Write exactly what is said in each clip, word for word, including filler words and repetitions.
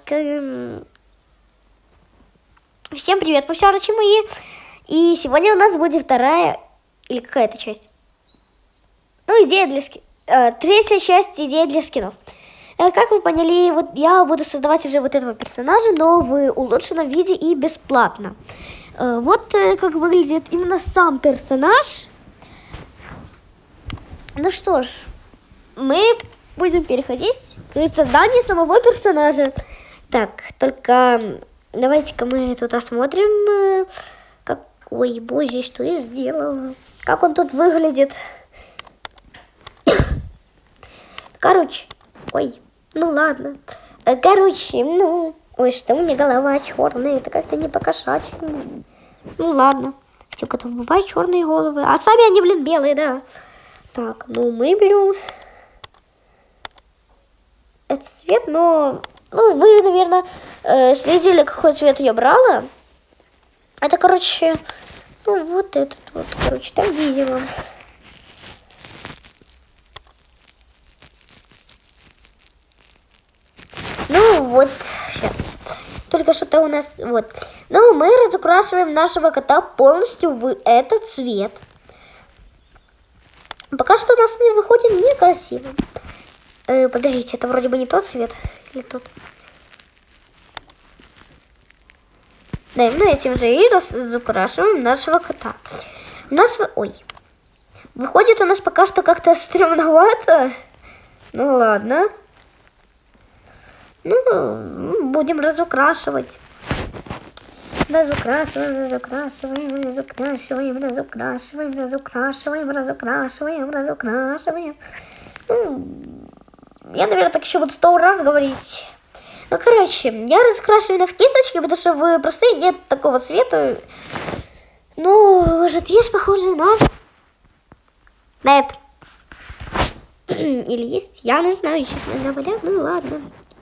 эм... всем привет, пушарочки мои. И сегодня у нас будет вторая, или какая-то часть. Ну, идея для скинов. Э, третья часть идеи для скинов. Э, как вы поняли, вот я буду создавать уже вот этого персонажа, но в улучшенном виде и бесплатно. Э, вот э, как выглядит именно сам персонаж. Ну что ж, мы будем переходить к созданию самого персонажа. Так, только давайте-ка мы тут осмотрим, какой, боже, что я сделала, как он тут выглядит. Короче, ой, ну ладно, короче, ну, ой, что у меня голова черная, это как-то не по-кошачьи. Ну ладно, всем котов бывают черные головы, а сами они, блин, белые, да. Так, ну мы берем этот цвет, но, ну, вы, наверное, э, следили, какой цвет я брала. Это, короче, ну, вот этот вот, короче, там видимо. Ну, вот, сейчас. Только что-то у нас, вот. Ну, мы разукрашиваем нашего кота полностью в этот цвет. Пока что у нас не выходит некрасиво. Э, подождите, это вроде бы не тот цвет. Или тот? Да, именно этим же и разукрашиваем нашего кота. У нас... Ой. Выходит у нас пока что как-то стрёмновато. Ну ладно. Ну, будем разукрашивать. Разукрашиваем, разукрашиваем, разукрашиваем, разукрашиваем, разукрашиваем, разукрашиваем, разукрашиваем. Ну, я, наверное, так еще буду сто раз говорить. Ну, короче, я разукрашиваю в кисточке, потому что в простые нет такого цвета. Ну, может, есть похожие, но... На это. Или есть, я не знаю, честно говоря. Ну, ладно.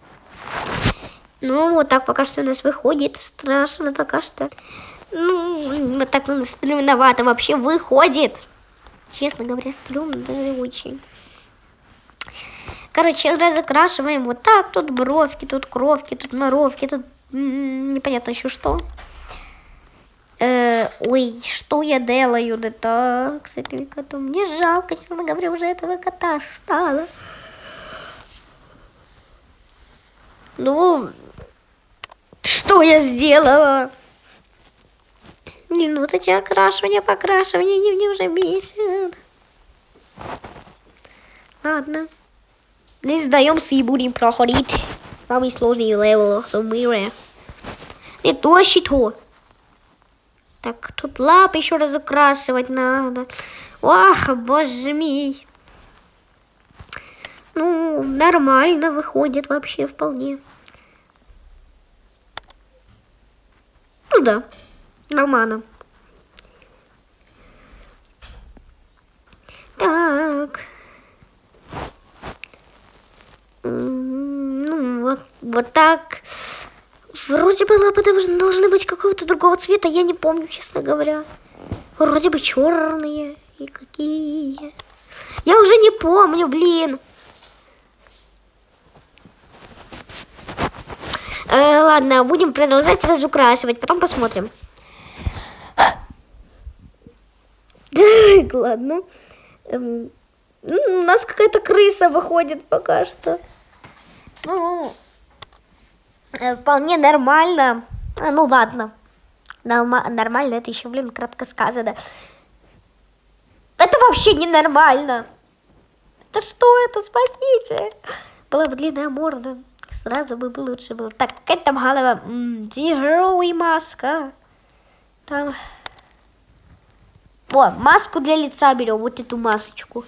Ну, вот так пока что у нас выходит. Страшно пока что. Ну, вот так у нас стрёмновато вообще выходит. Честно говоря, стрёмно даже очень. Короче, разукрашиваем вот так. Тут бровки, тут кровки, тут моровки, тут м-м, непонятно еще что. Э, ой, что я делаю? Да так, с этим котом. Мне жалко, честно говоря, уже этого кота стало. Ну, что я сделала? Блин, ну вот эти окрашивания, покрашивания, они мне уже бесят. Ладно. Не сдаемся и будем проходить самый сложный левел в мире. Не то, что. Так, тут лапы еще разукрашивать надо. Ох, боже мой. Ну, нормально выходит вообще вполне. Ну да, нормально. Так. Ну, вот, вот так. Вроде бы лапы должны быть какого-то другого цвета, я не помню, честно говоря. Вроде бы черные. И какие. Я уже не помню, блин. Э, ладно, будем продолжать разукрашивать, потом посмотрим. Так, ладно. Эм, у нас какая-то крыса выходит пока что. Ну, э, вполне нормально. А, ну ладно. Норма нормально, это еще, блин, кратко сказано. Это вообще ненормально. Это что это? Спасите. Была бы длинная морда. Сразу бы лучше было. Так, какая там голова? Тигровая маска. Там. О, маску для лица берем. Вот эту масочку.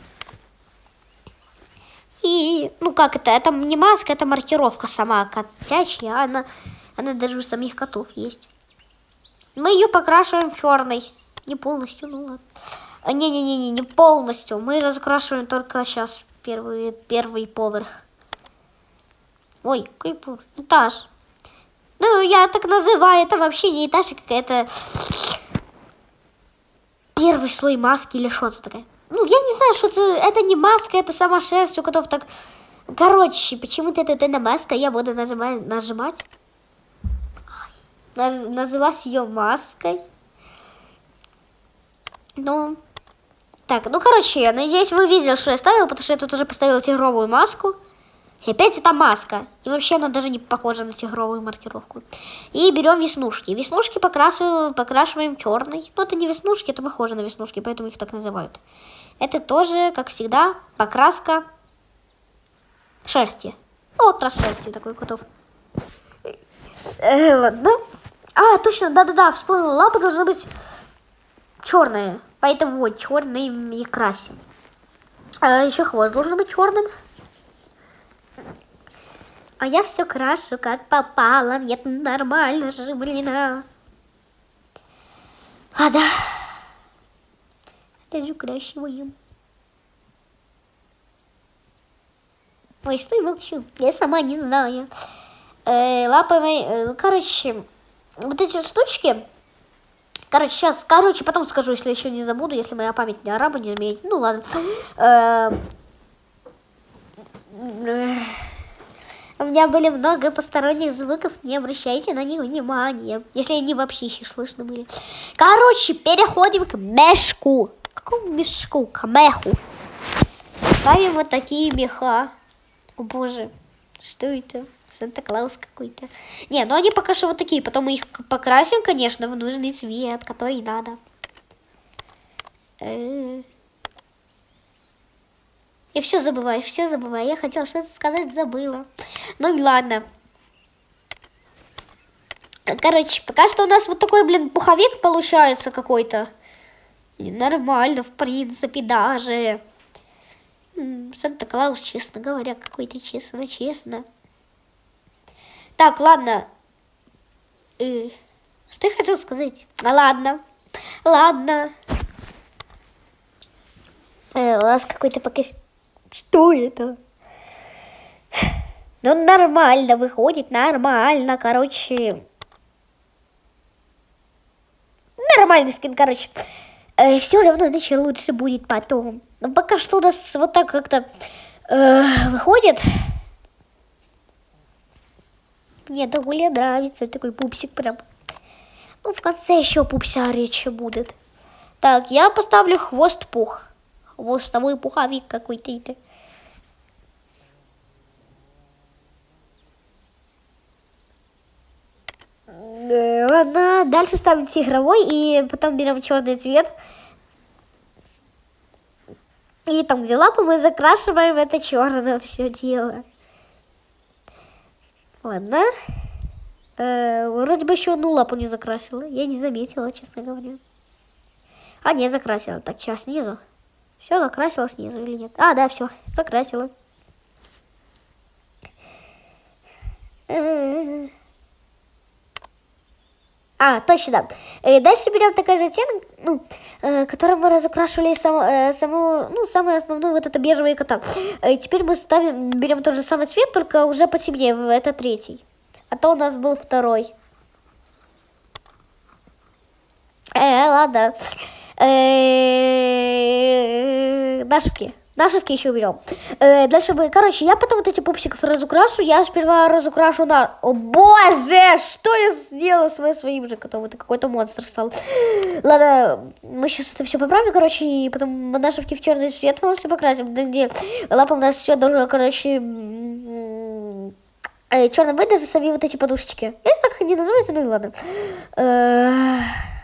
И, ну как это? Это не маска, это маркировка сама котячья. Она, она даже у самих котов есть. Мы ее покрашиваем в черный. Не полностью, ну ладно. Не-не-не, не полностью. Мы разукрашиваем только сейчас первый, первый поверх. Ой, какой поверх? Этаж. Ну, я так называю. Это вообще не этаж, а какая-то первый слой маски или что-то такое. Ну, я не знаю, что это. Это не маска, это сама шерсть у котов так Короче, почему-то это эта маска, я буду нажимать, нажимать. Наз, называть ее маской. Ну, так, ну, короче, я надеюсь, вы видели, что я ставила, потому что я тут уже поставила тигровую маску. И опять это маска. И вообще она даже не похожа на тигровую маркировку. И берем веснушки. Веснушки покрашиваем, покрашиваем черный. Ну, это не веснушки, это похоже на веснушки, поэтому их так называют. Это тоже, как всегда, покраска шерсти. Вот раз шерсти такой котов. Э, ладно. А, точно, да-да-да, вспомнила. Лапа должна быть черная. Поэтому вот черный и красим. А еще хвост должен быть черным. А я все крашу, как попало. Нет, нормально же, блин. А. Ладно. Даже красивую. Ой, что я молчу? Я сама не знаю. Э, лапами... Э, короче, вот эти штучки... Короче, сейчас... Короче, потом скажу, если еще не забуду, если моя память не араба, не изменит. Ну, ладно. Э, У меня были много посторонних звуков, не обращайте на них внимания, если они вообще еще слышны были. Короче, переходим к мешку. К какому мешку? К меху. Ставим вот такие меха. О боже, что это? Санта-Клаус какой-то. Не, ну они пока что вот такие, потом мы их покрасим, конечно, в нужный цвет, который надо. Я все забываю, все забываю. Я хотела что-то сказать, забыла. Ну и ладно. Короче, пока что у нас вот такой, блин, пуховик получается какой-то. Нормально, в принципе, даже. Санта-Клаус, честно говоря, какой-то честно-честно. Так, ладно. Э, что я хотела сказать? Ну ладно. Ладно. Э, у нас какой-то пока... Что это? Ну, нормально выходит, нормально, короче. Нормальный скин, короче. Э, все равно иначе лучше будет потом. Но пока что у нас вот так как-то э, выходит. Мне довольно нравится такой пупсик прям. Ну, в конце еще пупся речи будет. Так, я поставлю хвост-пух. Хвостовой пуховик какой-то. Ладно, дальше ставим тигровой и потом берем черный цвет. И там, где лапы, мы закрашиваем это черное все дело. Ладно. Э, вроде бы еще одну лапу не закрасила. Я не заметила, честно говоря. А, не, закрасила. Так, сейчас снизу. Все, закрасила снизу или нет? А, да, все, закрасила. А, точно. И дальше берем такой же оттенок, ну, э, которым мы разукрашивали саму, э, саму, ну, самую основную вот эту бежевую кота. И теперь мы ставим, берем тот же самый цвет, только уже потемнее, это третий. А то у нас был второй. Э, ладно. Э, нашивки. Нашивки еще уберем. Э, дальше мы... Короче, я потом вот эти пупсиков разукрашу. Я сперва разукрашу на... О, боже! Что я сделала с своим же котом? Это какой-то монстр стал. Ладно, мы сейчас это все поправим, короче, и потом нашивки в черный цвет полностью покрасим. Где лапа у нас все должно, короче... Э, черный быть, даже сами вот эти подушечки. Я не знаю, как они называются, ну и ладно. Э...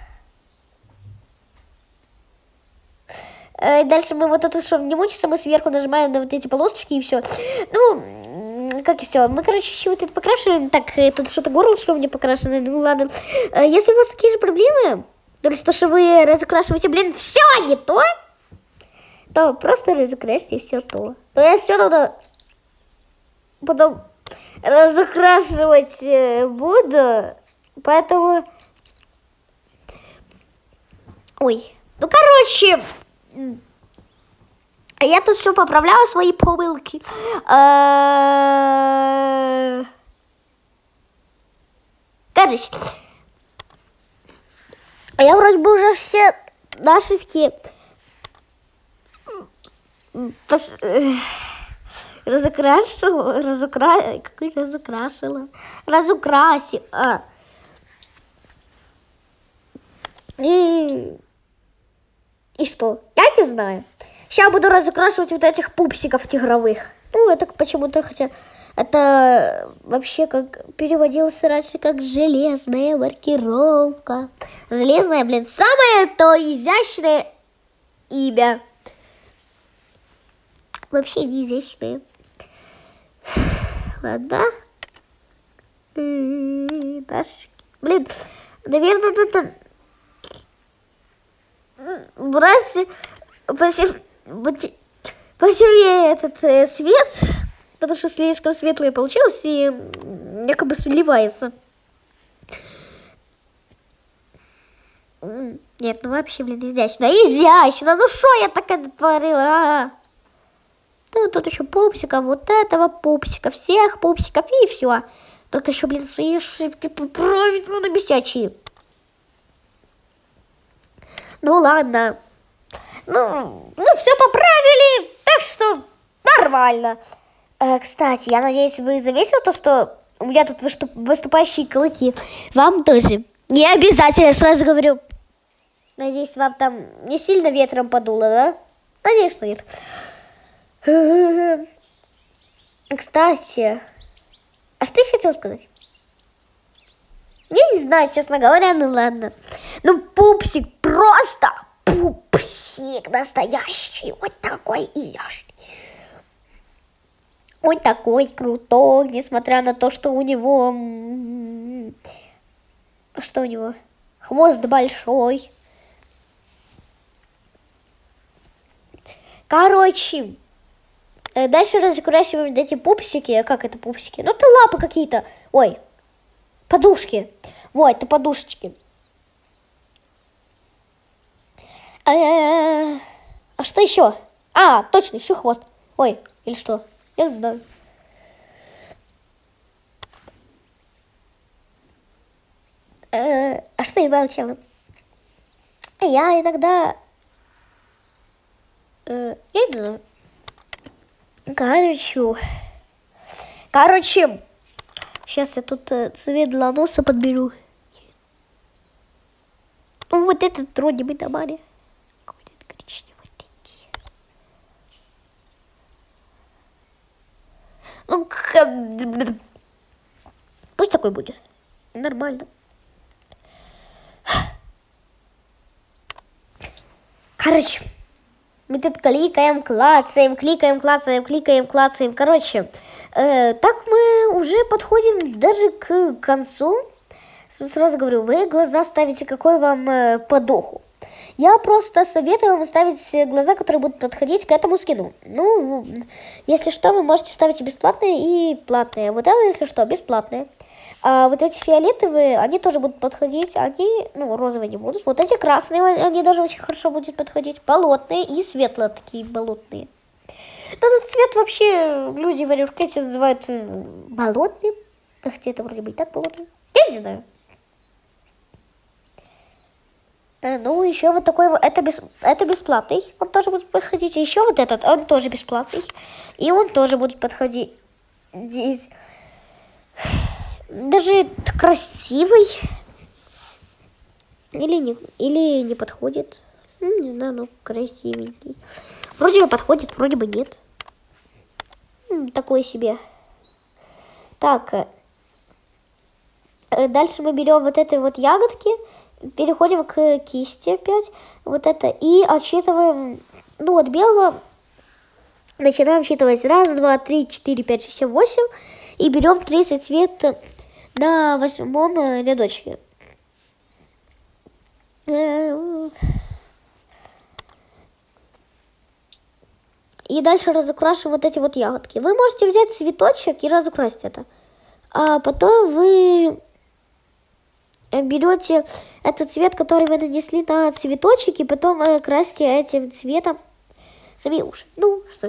Дальше мы вот эту, чтобы не мучиться, мы сверху нажимаем на вот эти полосочки и все. Ну, как и все. Мы, короче, еще вот это покрашиваем. Так, тут что-то горлышко у меня покрашено. Ну, ладно. Если у вас такие же проблемы, то есть то, что вы разукрашиваете, блин, все не то, то просто разукрасьте все то. Но я все равно потом разукрашивать буду. Поэтому... Ой. Ну, короче... Я тут все поправляю, свои помылки. Короче, я вроде бы уже все нашивки пос... Разукрашила, разукра... Какой разукрашила? Разукрасила. И... И что? Я не знаю. Сейчас буду разукрашивать вот этих пупсиков тигровых. Ну, это почему-то, хотя... Это вообще как переводилось раньше как железная маркировка. Железная, блин, самое то изящное имя. Вообще не изящное. Ладно. Наш... Блин, наверное, это... Брать... Посильнее этот э, свет... Потому что слишком светлое получилось и якобы сливается. Нет, ну вообще, блин, изящно. Изящно! Ну что я такая натворила? А -а -а. Ну, тут еще пупсика, вот этого пупсика, всех пупсиков и все. Только еще, блин, свои ошибки поправить надо бесячие. Ну ладно. Ну, ну все поправили, так что нормально. Кстати, я надеюсь, вы заметили то, что у меня тут выступ выступающие клыки. Вам тоже. Не обязательно, я сразу говорю. Надеюсь, вам там не сильно ветром подуло, да? Надеюсь, что нет. Кстати, а что я хотела сказать? Я не знаю, честно говоря, ну ладно. Ну, пупсик, просто пупсик настоящий. Вот такой изящный. Он такой крутой, несмотря на то, что у него... Что у него? Хвост большой. Короче, дальше разукрашиваем эти пупсики. Как это пупсики? Ну, это лапы какие-то. Ой, подушки. Вот, это подушечки. А, а что еще? А, точно, еще хвост. Ой, или что? Я не знаю. Э, а что я молчала? Я иногда... Э, я не знаю. Короче... Короче... Сейчас я тут э, цвет для носа подберу. Ну, вот этот вроде бы нормальный. Ну, пусть такой будет. Нормально. Короче, мы тут кликаем, клацаем, кликаем, клацаем, кликаем, клацаем. Короче, э, так мы уже подходим даже к концу. Сразу говорю, вы глаза ставите, какой вам э, по духу. Я просто советую вам ставить глаза, которые будут подходить к этому скину. Ну, если что, вы можете ставить и бесплатные, и платные. Вот это, если что, бесплатные. А вот эти фиолетовые, они тоже будут подходить. Они, ну, розовые не будут. Вот эти красные, они даже очень хорошо будут подходить. Болотные и светлые такие болотные. Этот цвет вообще люди в Рюркете называют болотным. Хотя это вроде бы и так болотный. Я не знаю. Ну, еще вот такой вот, это, без, это бесплатный, он тоже будет подходить. Еще вот этот, он тоже бесплатный. И он тоже будет подходить. Здесь. Даже красивый. Или не, или не подходит. Ну, не знаю, ну, красивенький. Вроде бы подходит, вроде бы нет. Такой себе. Так. Дальше мы берем вот эти вот ягодки. Переходим к кисти опять. Вот это. И отсчитываем. Ну, от белого начинаем считывать. Раз, два, три, четыре, пять, шесть, семь, восемь. И берем третий цвет на восьмом рядочке. И дальше разукрашиваем вот эти вот ягодки. Вы можете взять цветочек и разукрасить это. А потом вы берете этот цвет, который вы нанесли на цветочек, и потом э, красите этим цветом сами уши. Ну, что ж.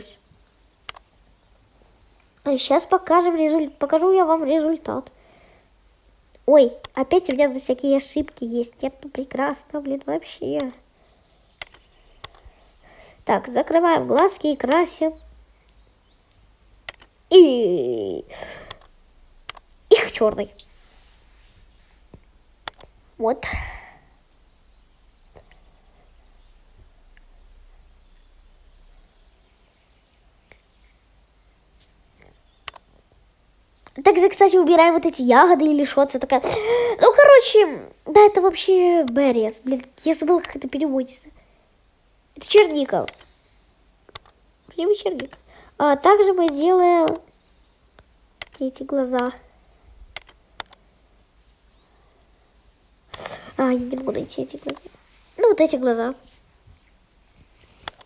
Сейчас покажем результ... покажу я вам результат. Ой, опять у меня за всякие ошибки есть. Нет, ну прекрасно, блин, вообще. Так, закрываем глазки и красим. И их черный. Вот. Также, кстати, убираем вот эти ягоды или что-то такое. Ну, короче, да, это вообще берries. Блин, я забыла, как это переводится. Это черника. Где черника? А также мы делаем эти глаза. А, я не могу найти эти глаза. Ну, вот эти глаза.